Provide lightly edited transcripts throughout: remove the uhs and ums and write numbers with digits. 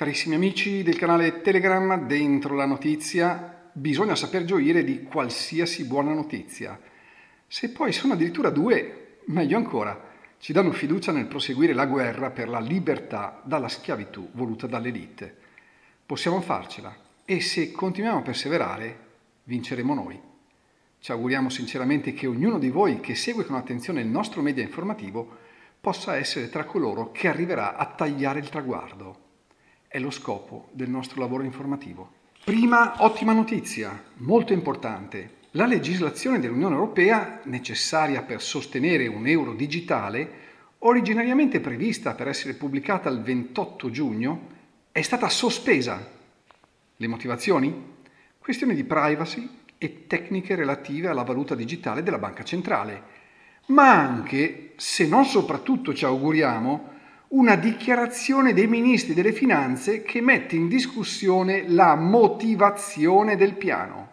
Carissimi amici del canale Telegram, dentro la notizia bisogna saper gioire di qualsiasi buona notizia. Se poi sono addirittura due, meglio ancora, ci danno fiducia nel proseguire la guerra per la libertà dalla schiavitù voluta dall'elite. Possiamo farcela e se continuiamo a perseverare, vinceremo noi. Ci auguriamo sinceramente che ognuno di voi che segue con attenzione il nostro media informativo possa essere tra coloro che arriverà a tagliare il traguardo. È lo scopo del nostro lavoro informativo. Prima ottima notizia, molto importante. La legislazione dell'Unione Europea, necessaria per sostenere un euro digitale, originariamente prevista per essere pubblicata il 28 giugno, è stata sospesa. Le motivazioni? Questioni di privacy e tecniche relative alla valuta digitale della Banca Centrale, ma anche, se non soprattutto ci auguriamo, una dichiarazione dei ministri delle finanze che mette in discussione la motivazione del piano.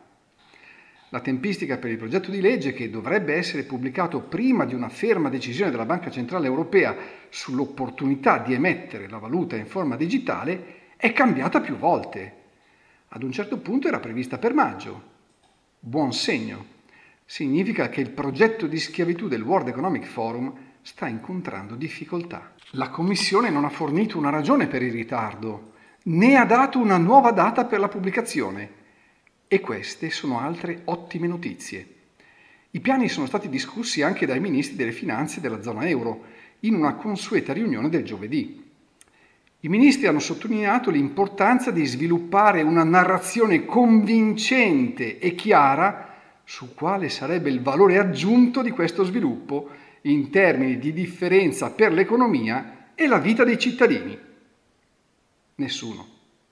La tempistica per il progetto di legge, che dovrebbe essere pubblicato prima di una ferma decisione della Banca Centrale Europea sull'opportunità di emettere la valuta in forma digitale, è cambiata più volte. Ad un certo punto era prevista per maggio. Buon segno. Significa che il progetto di schiavitù del World Economic Forum sta incontrando difficoltà. La Commissione non ha fornito una ragione per il ritardo, né ha dato una nuova data per la pubblicazione. E queste sono altre ottime notizie. I piani sono stati discussi anche dai ministri delle finanze della zona euro, in una consueta riunione del giovedì. I ministri hanno sottolineato l'importanza di sviluppare una narrazione convincente e chiara su quale sarebbe il valore aggiunto di questo sviluppo in termini di differenza per l'economia e la vita dei cittadini. Nessuno.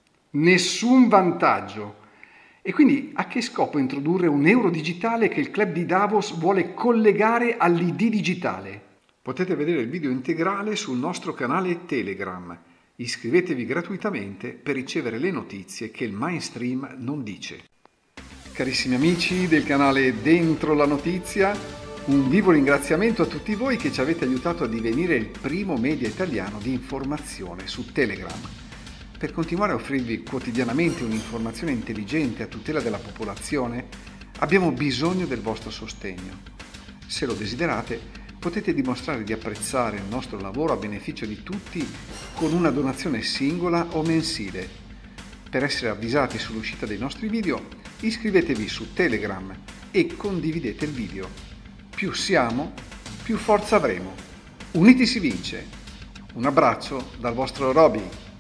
Nessun vantaggio. E quindi a che scopo introdurre un euro digitale che il club di Davos vuole collegare all'ID digitale? Potete vedere il video integrale sul nostro canale Telegram. Iscrivetevi gratuitamente per ricevere le notizie che il mainstream non dice. Carissimi amici del canale Dentro la Notizia, un vivo ringraziamento a tutti voi che ci avete aiutato a divenire il primo media italiano di informazione su Telegram. Per continuare a offrirvi quotidianamente un'informazione intelligente a tutela della popolazione, abbiamo bisogno del vostro sostegno. Se lo desiderate, potete dimostrare di apprezzare il nostro lavoro a beneficio di tutti con una donazione singola o mensile. Per essere avvisati sull'uscita dei nostri video, iscrivetevi su Telegram e condividete il video. Più siamo, più forza avremo. Uniti si vince. Un abbraccio dal vostro Roby.